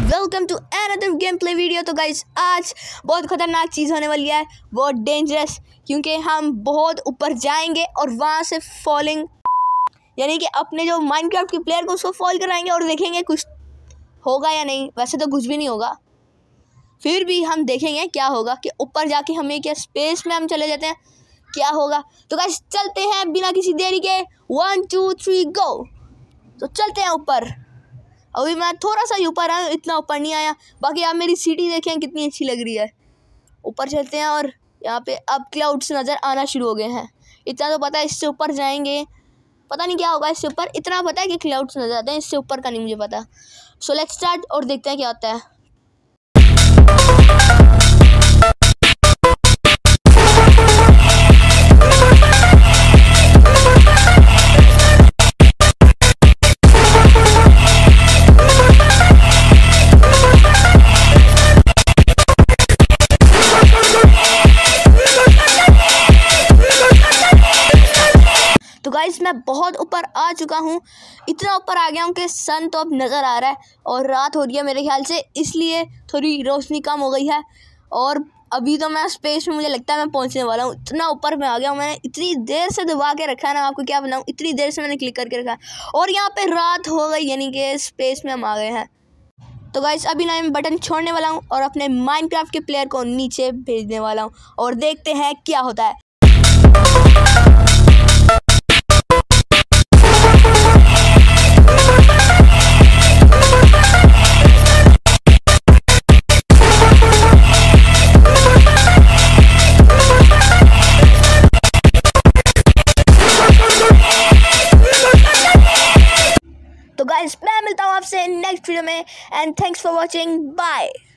Welcome to another game play video. तो guys आज बहुत ख़तरनाक चीज़ होने वाली है, बहुत डेंजरस, क्योंकि हम बहुत ऊपर जाएंगे और वहाँ से फॉलिंग यानी कि अपने जो माइनक्राफ्ट के प्लेयर को उसको फॉल कराएंगे और देखेंगे कुछ होगा या नहीं। वैसे तो कुछ भी नहीं होगा, फिर भी हम देखेंगे क्या होगा कि ऊपर जाके हमें क्या स्पेस में हम चले जाते हैं, क्या होगा। तो गाइस चलते हैं बिना किसी देरी के, 1 2 3 गो। तो चलते हैं ऊपर। अभी मैं थोड़ा सा ही ऊपर आया, इतना ऊपर नहीं आया। बाकी आप मेरी सिटी देखें कितनी अच्छी लग रही है। ऊपर चलते हैं और यहाँ पे अब क्लाउड्स नज़र आना शुरू हो गए हैं। इतना तो पता है, इससे ऊपर जाएंगे पता नहीं क्या होगा। इससे ऊपर इतना पता है कि क्लाउड्स नज़र आते हैं, इससे ऊपर का नहीं मुझे पता। सो लेट्स स्टार्ट और देखते हैं क्या होता है। तो गाइस मैं बहुत ऊपर आ चुका हूँ, इतना ऊपर आ गया हूँ कि सन तो अब नज़र आ रहा है और रात हो रही है मेरे ख्याल से, इसलिए थोड़ी रोशनी कम हो गई है। और अभी तो मैं स्पेस में मुझे लगता है मैं पहुँचने वाला हूँ। इतना ऊपर मैं आ गया हूँ, मैंने इतनी देर से दबा के रखा है ना, आपको क्या बताऊँ, इतनी देर से मैंने क्लिक करके रखा है और यहाँ पर रात हो गई, यानी कि स्पेस में हम आ गए हैं। तो गाइस अभी ना मैं बटन छोड़ने वाला हूँ और अपने माइनक्राफ्ट के प्लेयर को नीचे भेजने वाला हूँ और देखते हैं क्या होता है। तो गाइस मैं मिलता हूँ आपसे नेक्स्ट वीडियो में, and thanks for watching, bye.